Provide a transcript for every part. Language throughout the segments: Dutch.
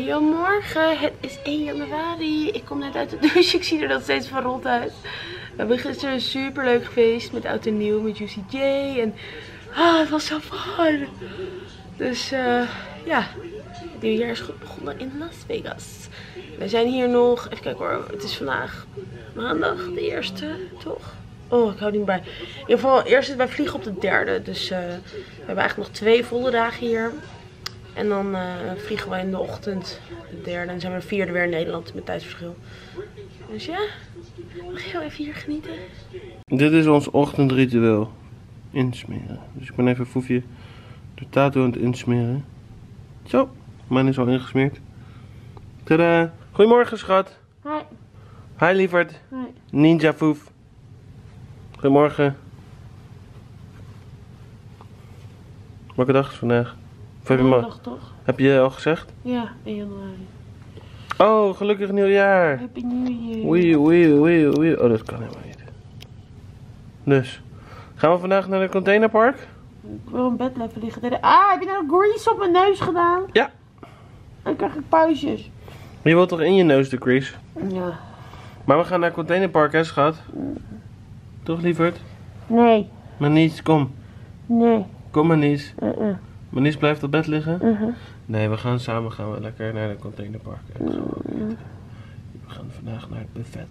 Goedemorgen, het is 1 januari. Ik kom net uit de douche, ik zie er nog steeds van rot uit. We hebben gisteren een super leuk feest met Oud en Nieuw, met Juicy J. En het was zo fun. Dus ja, het nieuwjaar is goed begonnen in Las Vegas. Wij zijn hier nog, even kijken hoor, het is vandaag maandag de eerste, toch? Oh, ik hou niet bij. In ieder geval, eerst wij vliegen op de 3e. Dus we hebben eigenlijk nog 2 volle dagen hier. En dan vliegen we in de ochtend de 3e. En zijn we de 4e weer in Nederland met tijdsverschil. Dus ja, mag je heel even hier genieten. Dit is ons ochtendritueel. Insmeren. Dus ik ben even Foefje de tattoo aan het insmeren. Zo, mijn is al ingesmeerd. Tadaa. Goedemorgen schat. Hi. Hi lieverd. Hi. Ninja Foef. Goedemorgen. Welke dag is vandaag? Of heb je Maandag toch? Heb je al gezegd? Ja, 1 januari. Oh, gelukkig nieuwjaar. Happy New Year. Oei. Oh, dat kan helemaal niet. Dus, gaan we vandaag naar het containerpark? Ik wil in bed blijven liggen. Ah, heb je nou grease op mijn neus gedaan? Ja. Dan krijg ik puistjes. Je wilt toch in je neus de grease? Ja. Maar we gaan naar het containerpark, hè schat? Toch lieverd? Nee. Manies, kom. Nee. Kom Manies. Manies blijft op bed liggen? Nee, we gaan samen lekker naar het containerpark. En gaan we eten. We gaan vandaag naar het buffet.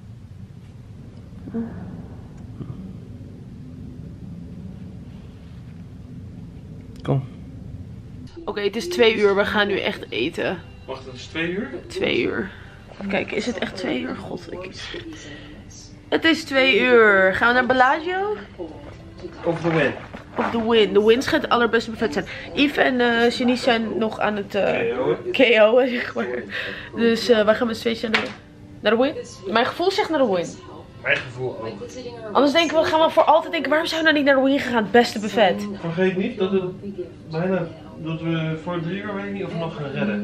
Kom. Oké, het is 2 uur. We gaan nu echt eten. Wacht, het is 2 uur? 2 uur. Kijk, is het echt 2 uur? God, het is 2 uur. Gaan we naar Bellagio? Of de Win. Of de Win. De Win schijnt het allerbeste buffet zijn. Yves en Janice zijn nog aan het KO'en, zeg maar. Dus wij gaan met z'n tweeën naar de Win. Mijn gevoel zegt naar de Win. Mijn gevoel ook. Anders denken we, gaan we voor altijd denken, waarom zijn we nou niet naar de Win gegaan? Het beste buffet. Vergeet niet dat we voor 3 uur weet ik niet of we nog gaan redden.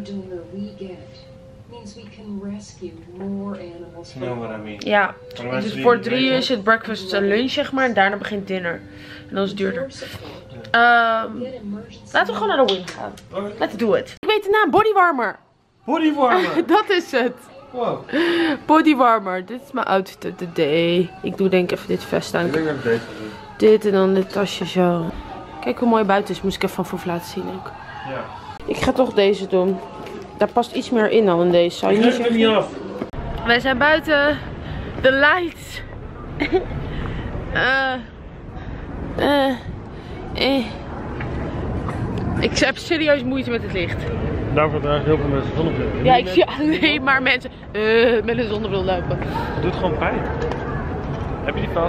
Ja, dus voor 3 uur is het breakfast en lunch zeg maar en daarna begint dinner. En dan is het duurder. Laten we gewoon naar de Win gaan. Let's do it. Ik weet de naam, bodywarmer. Bodywarmer. Dat is het. Wow. Bodywarmer. Dit is mijn outfit of the day. Ik doe denk ik even dit vest aan. Ik denk dat ik deze doe. Dit en dan dit tasje zo. Kijk hoe mooi buiten is. Moest ik even van Foef laten zien ook. Ja. Ik ga toch deze doen. Daar past iets meer in dan in deze. Zou je niet zeggen? Niet af. Wij zijn buiten. De lights. Ik heb serieus moeite met het licht. Daarvoor dragen heel veel mensen zonnebril. Ja, ik zie alleen maar mensen met een zonnebril lopen. Het doet gewoon pijn. Heb je die vel?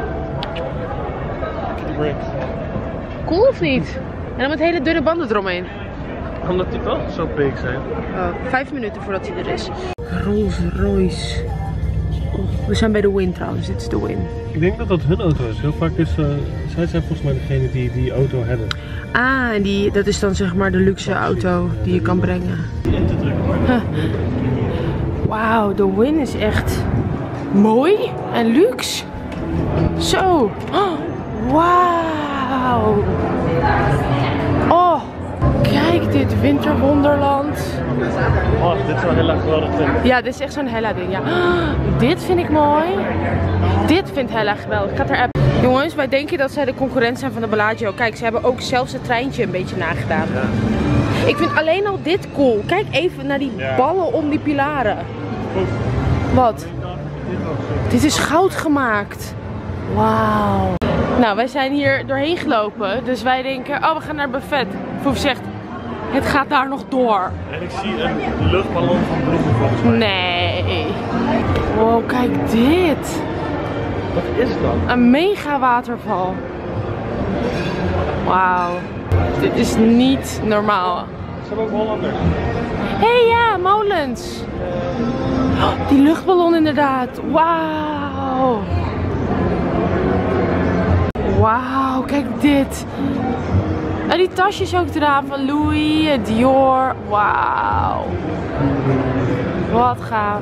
Die brakes. Cool of niet? En dan met hele dunne banden eromheen. Omdat die wel zo big zijn. 5 minuten voordat hij er is. Rolls Royce. Oh, we zijn bij de Win trouwens, dit is de Win. Ik denk dat dat hun auto is. Heel vaak is zij zijn volgens mij degene die die auto hebben. Ah, en dat is dan zeg maar de luxe auto die je kan brengen. In te drukken. Wauw, de Win is echt mooi en luxe. Zo. Oh, wauw. Oh, kijk dit winterwonderland. Oh, dit is wel heel erg geweldig ding. Ja, dit is echt zo'n Hella ding, ja. Dit vind ik mooi. Dit vindt Hella geweldig. Ik ga het er app. Jongens, wij denken dat zij de concurrent zijn van de Bellagio. Kijk, ze hebben ook zelfs het treintje een beetje nagedaan. Ja. Ik vind alleen al dit cool. Kijk even naar die ballen om die pilaren. Wat? Dit is goud gemaakt. Wauw. Nou, wij zijn hier doorheen gelopen. Dus wij denken, oh, we gaan naar het buffet. Foef zegt, het gaat daar nog door. En ik zie een luchtballon van bloemen volgens mij. Nee. Wow, kijk dit. Wat is dat? Een mega waterval. Wauw. Dit is niet normaal. Ze hebben ook Hollanders. Hé, ja, molens. Oh, die luchtballon inderdaad. Wauw. Wauw, kijk dit. En die tasjes ook eraan van Louis, Dior. Wauw. Wat gaaf.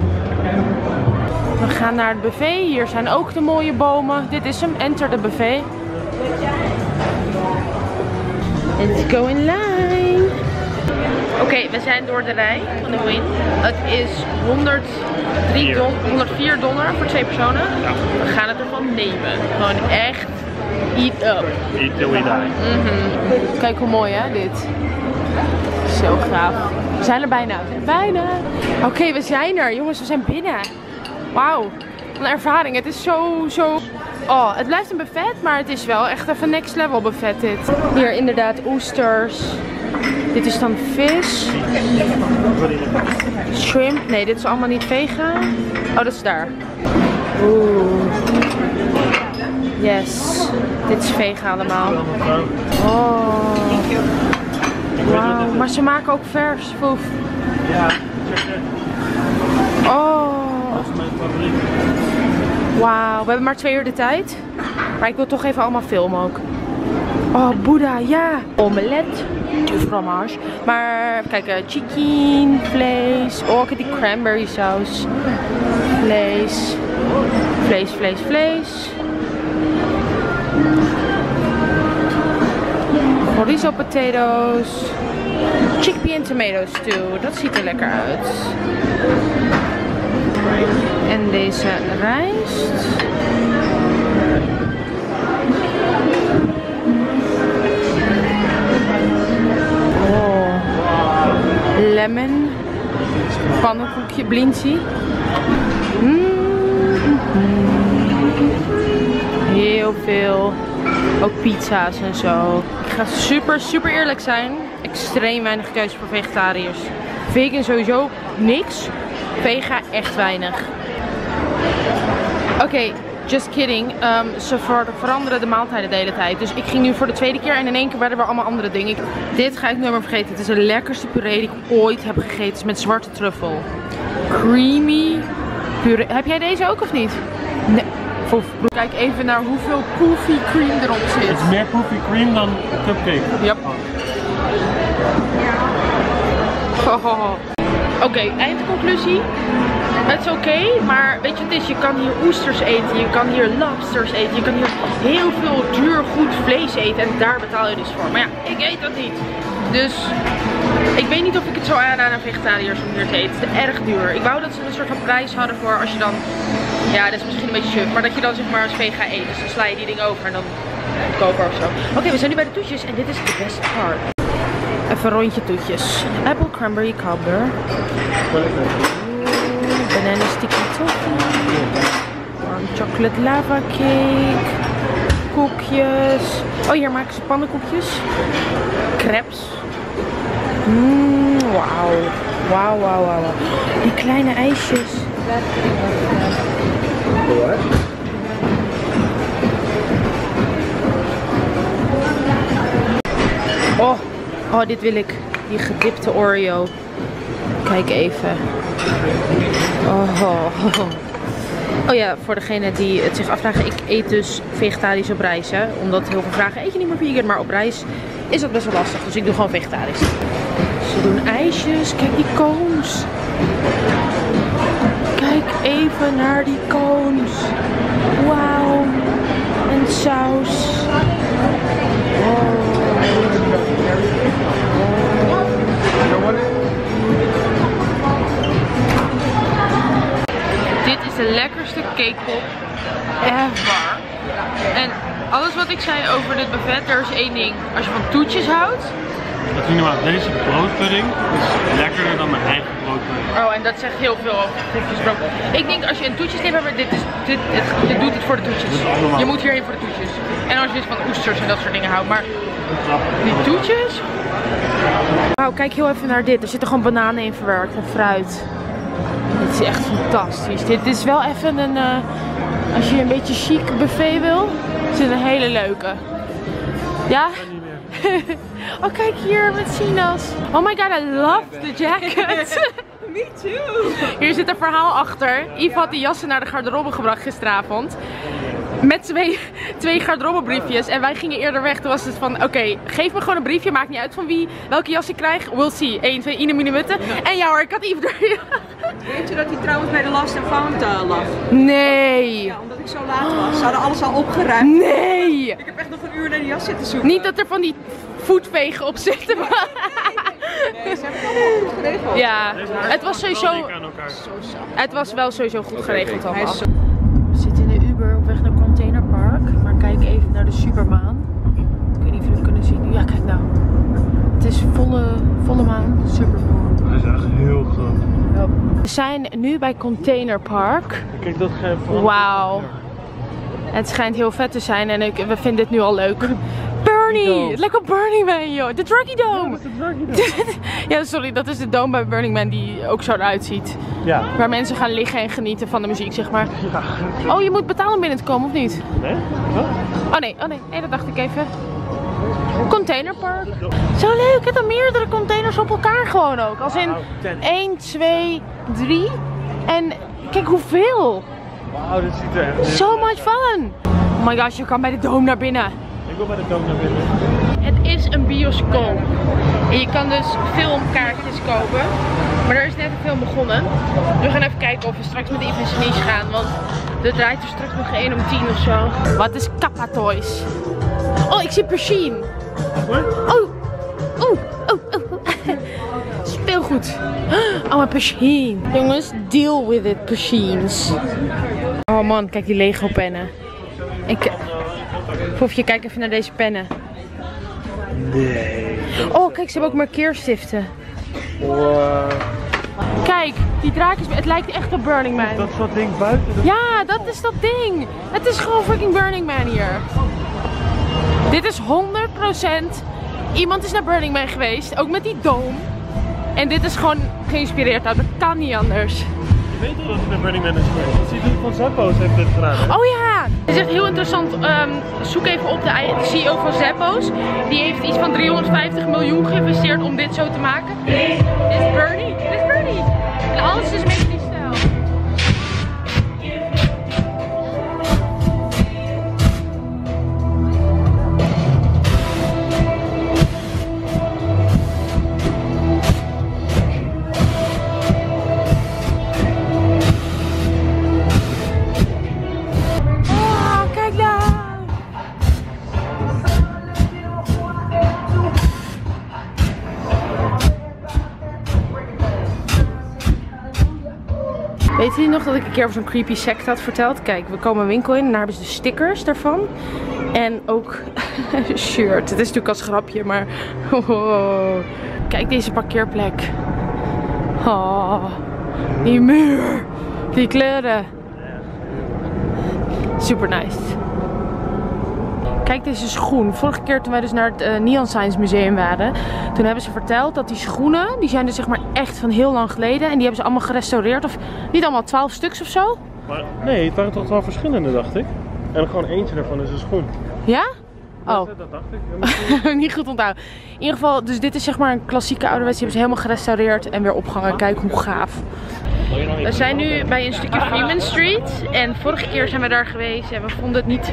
We gaan naar het buffet. Hier zijn ook de mooie bomen. Dit is hem. Enter de buffet. Let's go in line. Oké, we zijn door de rij van de Wynn. Het is $104 voor 2 personen. Ja. We gaan het ervan nemen. Gewoon echt eat up. Eat till we die. Kijk hoe mooi hè, dit. Zo gaaf. We zijn er bijna. Bijna. Oké, we zijn er. Jongens, we zijn binnen. Wauw. Een ervaring. Het is zo... Oh, het blijft een buffet, maar het is wel echt even next level buffet dit. Hier inderdaad oesters. Dit is dan vis. Shrimp. Nee, dit is allemaal niet vegan. Oh, dat is daar. Oeh. Yes. Dit is vegan allemaal. Oh. Wauw. Maar ze maken ook vers foef. Ja. Oh. Dat is mijn favoriet. Wauw. We hebben maar 2 uur de tijd. Maar ik wil toch even allemaal filmen ook. Oh, Boeddha, ja. Omelet. Du fromage. Maar kijk, chicken, vlees. Oh, kijk die cranberry saus. Vlees. Vlees. Chorizo potatoes. Chickpea en tomato stew. Dat ziet er lekker uit. En deze rijst. Oh. Lemon. Pannenkoekje, blinzie. Heel veel. Ook pizza's en zo. Ik ga super eerlijk zijn. Extreem weinig keuze voor vegetariërs. Vegan sowieso niks. Vega echt weinig. Oké, just kidding. Ze veranderen de maaltijden de hele tijd. Dus ik ging nu voor de 2e keer en in 1 keer werden er allemaal andere dingen. Dit ga ik nooit meer vergeten. Het is de lekkerste puree die ik ooit heb gegeten. Het is met zwarte truffel. Creamy puree. Heb jij deze ook of niet? Nee. Kijk even naar hoeveel poofy cream erop zit. Het is meer poofy cream dan cupcake. Yep. Oh. Oké, eindconclusie. Het is oké, maar weet je wat het is? Je kan hier oesters eten, je kan hier lobsters eten, je kan hier heel veel duur goed vlees eten en daar betaal je dus voor. Maar ja, ik eet dat niet. Dus ik weet niet of ik het zou aanraden aan vegetariërs om hier te eten. Het is erg duur. Ik wou dat ze een soort van prijs hadden voor als je dan, ja dat is misschien een beetje suf, maar dat je dan zeg maar als vega eet. Dus dan sla je die ding over en dan goedkoper of zo. Oké, we zijn nu bij de toetjes en dit is de best part. Even een rondje toetjes. Apple cranberry cobbler. Banana sticky toffee. Warm chocolate lava cake. Koekjes. Oh, hier maken ze pannenkoekjes. Crepes. Wauw. Die kleine ijsjes. Oh, dit wil ik. Die gedipte Oreo. Kijk even. Oh ja, voor degene die het zich afvragen. Ik eet dus vegetarisch op reis. Hè? Omdat heel veel vragen, eet je niet meer vegan? Maar op reis is dat best wel lastig. Dus ik doe gewoon vegetarisch. Ze doen ijsjes. Kijk die cones. Kijk even naar die cones. Wauw. En saus. Dit is de lekkerste cakepop ever. En alles wat ik zei over dit buffet, er is één ding. Als je van toetjes houdt. Dat is niet normaal. Deze broodpudding is lekkerder dan mijn eigen broodpudding. Oh, en dat zegt heel veel over toetjes brood. Ik denk als je een toetjesdip hebt, dit doet het voor de toetjes. Je moet hierheen voor de toetjes. En als je dus van oesters en dat soort dingen houdt. Maar die toetjes. Wauw, kijk heel even naar dit. Er zitten gewoon bananen in verwerkt en fruit. Dit is echt fantastisch. Dit is wel even een, als je een beetje chic buffet wil, is het een hele leuke. Ja? Oh, kijk hier met sinaas. Oh my god, I love the jacket. Me too. Hier zit een verhaal achter. Yves had die jassen naar de garderobe gebracht gisteravond. Met twee garderobebriefjes. En wij gingen eerder weg. Toen was het van, oké, geef me gewoon een briefje. Maakt niet uit van wie, welke jas ik krijg. We'll see. 1, 2, ine minuten. En ja hoor, ik had Yves er. Weet je dat hij trouwens bij de Lost and Found lag? Nee. Ja, omdat ik zo laat was. Ze hadden alles al opgeruimd. Nee. Ik heb echt nog een uur naar die jas zitten zoeken. Niet dat er van die voetvegen op zitten. Maar... Nee, ze hebben het allemaal goed geregeld. Ja, het was sowieso... Het was wel sowieso goed geregeld allemaal. We zitten in de Uber op weg naar Containerpark. Maar kijk even naar de supermaan. Ik weet niet of jullie kunnen zien. Ja, kijk nou. Het is volle maan, supermoon. Dat is echt heel groot. We zijn nu bij Containerpark. Kijk, dat geeft van. Wauw. Het schijnt heel vet te zijn en we vinden dit nu al leuk. Bernie! Het lijkt op Burning Man, joh. De Druggy Dome! Dat is de Druggy Dome. Ja, sorry, dat is de dome bij Burning Man die ook zo eruit ziet. Ja. Waar mensen gaan liggen en genieten van de muziek, zeg maar. Ja. Oh, je moet betalen om binnen te komen, of niet? Nee? Wat? Oh nee, nee, dat dacht ik even. Containerpark. Zo leuk, hè? Dan meerdere containers op elkaar gewoon ook. Als in 1, 2, 3. En kijk hoeveel. Wauw, dit ziet er echt So much fun. Oh my gosh, je kan bij de dome naar binnen. Ik wil bij de dome naar binnen. Het is een bioscoop. En je kan dus filmkaartjes kopen. Maar er is net een film begonnen. We gaan even kijken of we straks met Yves en Shanice gaan. Want er draait er straks nog 1 om 10 of zo. Wat is Kappa Toys? Oh, ik zie Pusheen. Oh. Speelgoed. Oh, een Pusheen. Jongens, deal with it, Pusheens. Oh man, kijk die Lego pennen. Poefje, kijk even naar deze pennen. Nee. Oh, kijk, ze hebben ook markeerstiften. Wow. Kijk, die draadjes, het lijkt echt op Burning Man. Dat is dat ding buiten. Ja, dat is dat ding. Het is gewoon freaking Burning Man hier. Dit is 100%. Iemand is naar Burning Man geweest, ook met die dome. En dit is gewoon geïnspireerd. Nou, dat kan niet anders. Je weet toch dat het naar Burning Man is geweest? Dat ziet van Zappos heeft dit gedaan. Hè? Oh ja! Het is echt heel interessant. Zoek even op de CEO van Zappos. Die heeft iets van 350 miljoen geïnvesteerd om dit zo te maken. Dit is Bernie. Dit is Bernie. En alles is een beetje die stijl. Weet jullie nog dat ik een keer over zo'n creepy sect had verteld? Kijk, we komen een winkel in en daar hebben ze de stickers daarvan. En ook een shirt. Het is natuurlijk als grapje, maar... Oh. Kijk deze parkeerplek. Oh. Die muur. Die kleuren. Super nice. Kijk deze schoen. Vorige keer toen wij dus naar het Neon Science Museum waren, toen hebben ze verteld dat die schoenen, die zijn dus zeg maar echt van heel lang geleden. En die hebben ze allemaal gerestaureerd. Of niet allemaal 12 stuks of zo. Maar nee, het waren toch wel verschillende, dacht ik. En gewoon eentje daarvan is een schoen. Ja? Oh. Dat dacht ik. Niet goed onthouden. In ieder geval, dus dit is zeg maar een klassieke ouderwets. Die hebben ze helemaal gerestaureerd en weer opgehangen. Kijk hoe gaaf. We zijn nu bij een stukje Freeman Street. En vorige keer zijn we daar geweest en we vonden het niet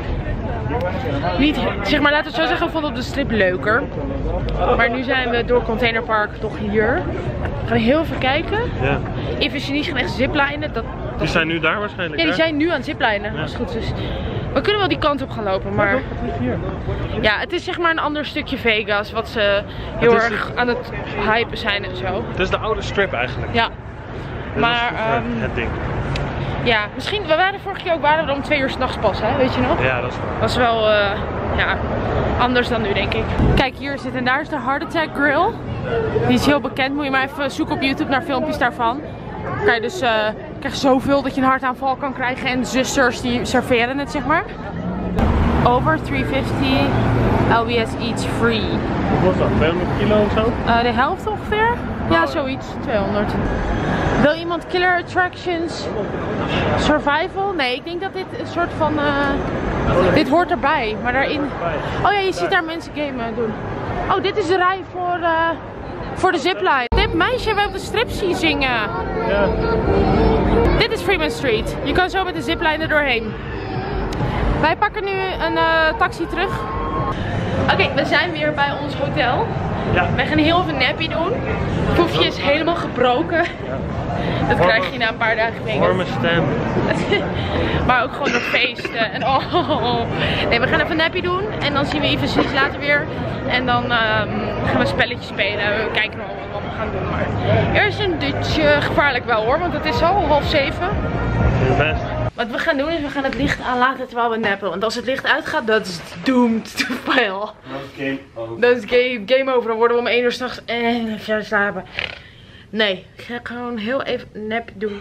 zeg maar, laten we het zo zeggen, we vonden op de strip leuker. Maar nu zijn we door Containerpark toch hier. We gaan heel even kijken. Ja. Yves en Shanice gaan echt ziplijnen. Die zijn nu daar waarschijnlijk. Ja, die hè? zijn nu aan het ziplijnen, Ja. als het goed is. We kunnen wel die kant op gaan lopen, maar... Hier. Ja, het is zeg maar een ander stukje Vegas, wat ze heel Het is- erg aan het hypen zijn en zo. Het is de oude strip eigenlijk. Ja. Dit Maar, is het ding. ja, misschien, we waren vorige keer ook er om 2 uur 's nachts pas, hè, weet je nog? Ja, dat is waar. Dat is wel, ja, anders dan nu, denk ik. Kijk, hier zit en daar is de Heart Attack Grill. Die is heel bekend, moet je maar even zoeken op YouTube naar filmpjes daarvan. Dan kan je dus, krijg zoveel dat je een hartaanval kan krijgen en zusters die serveren het, zeg maar. Over 350, LBS eats free. Wat was dat? 200 kilo of zo? De helft ongeveer? Ja, zoiets. 200. Wil iemand Killer Attractions Survival? Nee, ik denk dat dit een soort van... dit hoort erbij, maar daarin... Oh ja, je ziet daar mensen gamen doen. Oh, dit is de rij voor de zipline. Dit meisje hebben we op de strip zien zingen. Ja. Dit is Freeman Street. Je kan zo met de zipline er doorheen. Wij pakken nu een taxi terug. Oké, we zijn weer bij ons hotel. Ja. Wij gaan heel even een nappy doen. Poefje is helemaal gebroken. Dat krijg je na een paar dagen mee. Warme stem. Maar ook gewoon door feesten. En nee, we gaan even een nappy doen. En dan zien we Yves en Shanice later weer. En dan gaan we spelletjes spelen. We kijken nog wat gaan doen. Maar eerst een dutje. Gevaarlijk wel hoor, want het is al 6:30. Best. Wat we gaan doen is we gaan het licht aanlaten terwijl we nappen. Want als het licht uitgaat, dat is doomed to fail. Dat is game over. Dat is game over. Dan worden we om 1 uur s'nachts even slapen. Nee, ik ga gewoon heel even nap doen.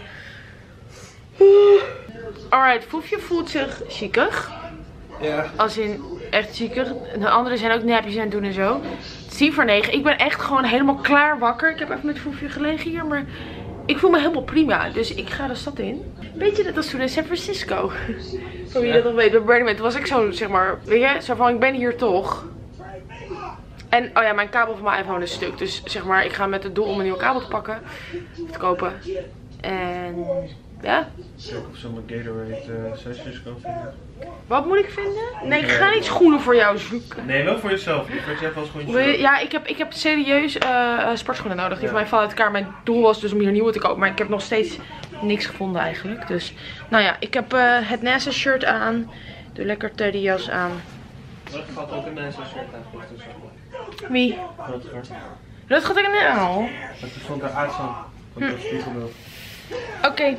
Alright, Foefje voelt zich ziekig. Ja. Als in echt ziekig. De anderen zijn ook napjes aan het doen en zo. Het is 9:50. Ik ben echt gewoon helemaal klaar wakker. Ik heb even met Foefje gelegen hier, maar ik voel me helemaal prima. Dus ik ga de stad in. Weet je, dat was toen in San Francisco. Voor wie dat nog weet. Bij Burning Man. Toen was ik zo, zeg maar, weet je, zo van ik ben hier toch. En, oh ja, mijn kabel van mijn iPhone is stuk. Dus zeg maar, ik ga met het doel om een nieuwe kabel te pakken. Of te kopen. En, ja. Kijk of ze mijn Gatorade sessies kan vinden. Wat moet ik vinden? Nee, ik ga niet schoenen voor jou zoeken. Nee, wel voor jezelf. Ik weet zelf wel schoentjes. Ja, ik heb serieus sportschoenen nodig. Die van mij vallen uit elkaar. Mijn doel was dus om hier nieuwe te kopen. Maar ik heb nog steeds niks gevonden eigenlijk. Dus, nou ja, ik heb het NASA shirt aan. Doe lekker Teddy jas aan. Dat gaat ook een NASA shirt aan. Wie? Dat gaat ik nou. Dat stond eruit staan. Want dat is spiegelbeeld. Oké.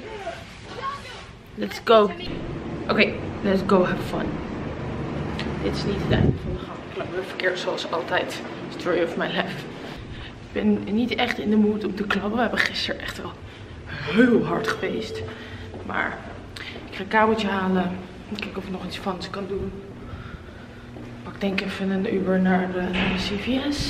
Let's go. Oké, let's go have fun. Dit is niet het einde van de gang. Ik loop weer verkeerd zoals altijd. Story of my life. Ik ben niet echt in de mood om te klappen. We hebben gisteren echt wel heel hard geweest. Maar ik ga een kabeltje halen. Kijken of ik nog iets fans kan doen. Ik denk even een Uber naar de CVS.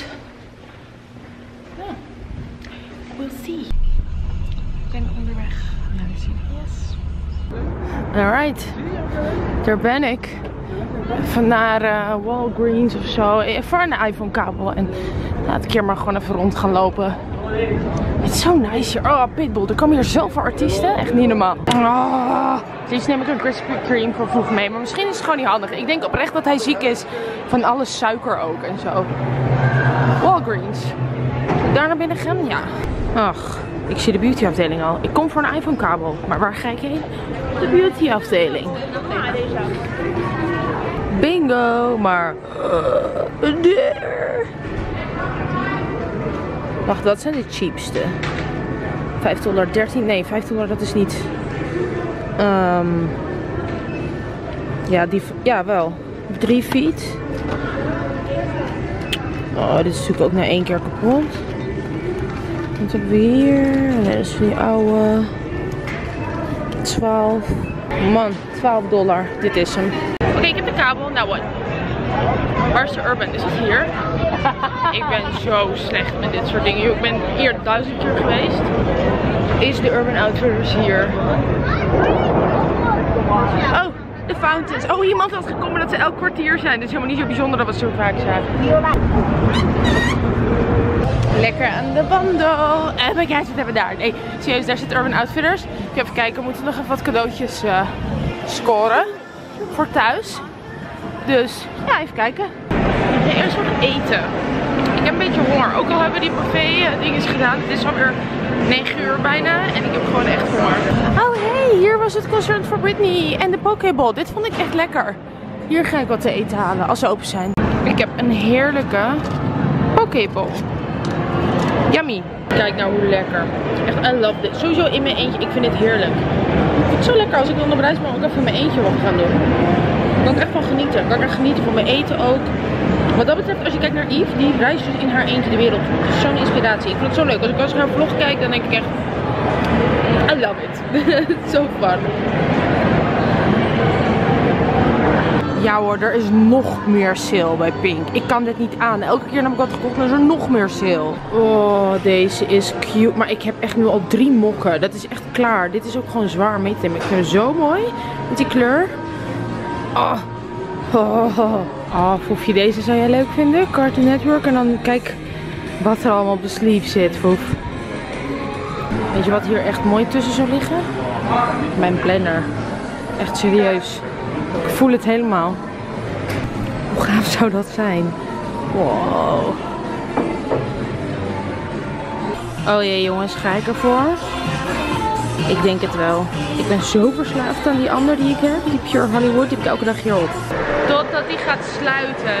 Ja. We'll see. Ik ben onderweg naar de CVS. Alright. Daar ben ik. Even naar Walgreens of zo. Voor een iPhone kabel. En laat ik hier maar gewoon even rond gaan lopen. Het is zo nice hier. Oh, Pitbull. Er komen hier zoveel artiesten. Echt niet normaal. Oh. Dus neem ik een Krispy Kreme voor vroeg mee. Maar misschien is het gewoon niet handig. Ik denk oprecht dat hij ziek is van alle suiker ook en zo. Walgreens. Moet ik daar naar binnen gaan? Ja. Ach, ik zie de beauty afdeling al. Ik kom voor een iPhone kabel. Maar waar ga ik heen? De beauty afdeling. Bingo. Maar... Wacht, wat zijn de cheapste? $5.13. Nee, $5 dat is niet... ja, wel. 3 feet. Oh, dit is natuurlijk ook na 1 keer kapot. Wat hebben we hier? Nee, dat is voor die oude. 12. Man, $12. Dit is hem. Oké, ik heb de kabel. Nou, wat? Waar is de Urban? Is het hier? Ik ben zo slecht met dit soort dingen. Ik ben hier 1000 keer geweest. Is de Urban Outfitters hier? Oh, de fountains. Oh, iemand had gekomen dat ze elk kwartier zijn. Dus helemaal niet zo bijzonder dat we het zo vaak zagen. Lekker aan de wandel. En kijk, wat hebben we daar? Nee, serieus, daar zit Urban Outfitters. Ik ga even kijken, we moeten nog even wat cadeautjes scoren. Voor thuis. Dus, ja, even kijken. Ik ga eerst wat eten. Ik heb een beetje honger. Ook al hebben we die buffet dinges gedaan. Het is alweer 9 uur bijna. En ik heb gewoon echt honger. Oh hey, hier was het concert voor Britney en de Pokéball. Dit vond ik echt lekker. Hier ga ik wat te eten halen als ze open zijn. Ik heb een heerlijke Pokéball. Yummy. Kijk nou hoe lekker. Echt, I love this. Sowieso in mijn eentje. Ik vind dit heerlijk. Ik vind het zo lekker als ik dan op reis maar ook even in mijn eentje wat gaan doen. Daar kan ik echt van genieten. Ik kan echt genieten van mijn eten ook. Wat dat betreft, als je kijkt naar Yves, die reist dus in haar eentje de wereld. Het is zo'n inspiratie. Ik vind het zo leuk. Als ik haar vlog kijk, dan denk ik echt, I love it. So fun. Ja hoor, er is nog meer sale bij Pink. Ik kan dit niet aan. Elke keer heb ik wat gekocht en is er nog meer sale. Oh, deze is cute. Maar ik heb echt nu al 3 mokken. Dat is echt klaar. Dit is ook gewoon zwaar mee te nemen. Ik vind het zo mooi. Met die kleur. Oh. Oh, Foefje, deze zou jij leuk vinden. Cartoon Network. En dan kijk wat er allemaal op de sleeve zit, Foef. Weet je wat hier echt mooi tussen zou liggen? Mijn planner. Echt serieus. Ik voel het helemaal. Hoe gaaf zou dat zijn? Wow. Oh jee jongens, ga ik ervoor? Ik denk het wel. Ik ben zo verslaafd aan die ander die ik heb. Die Pure Hollywood. Die heb ik elke dag hierop. Totdat die gaat sluiten.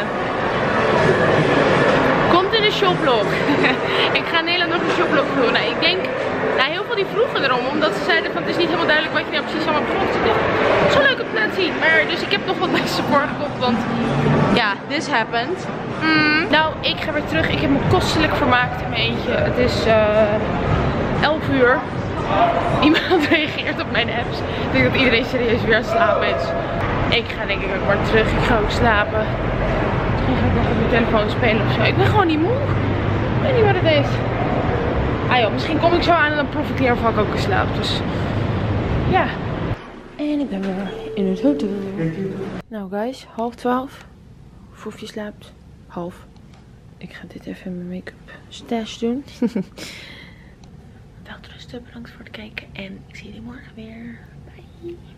Komt in de shoplog. Ik ga in Nederland nog een shoplog doen. Nou, ik denk... Nou, heel veel die vroegen erom. Omdat ze zeiden van het is niet helemaal duidelijk wat je nou precies allemaal bedoelt. Dus ik dacht, het is wel leuk om te laten zien. Maar dus ik heb nog wat mensen voorgekocht. Want ja, this happened. Nou, ik ga weer terug. Ik heb me kostelijk vermaakt in mijn eentje. Het is 11 uur. Niemand reageert op mijn apps. Ik denk dat iedereen serieus weer aan het slapen is. Ik ga denk ik ook maar terug. Ik ga ook slapen. Misschien ga ik nog op mijn telefoon spelen of zo. Ik ben gewoon niet moe. Ik weet niet wat het is. Ah joh, misschien kom ik zo aan en dan profiteer of ik ook in slaap. Dus ja. En ik ben weer in het hotel. Nou guys, 11:30. Foefje slaapt. Half. Ik ga dit even in mijn make-up stash doen. Wel rusten, bedankt voor het kijken. En ik zie jullie morgen weer. Bye.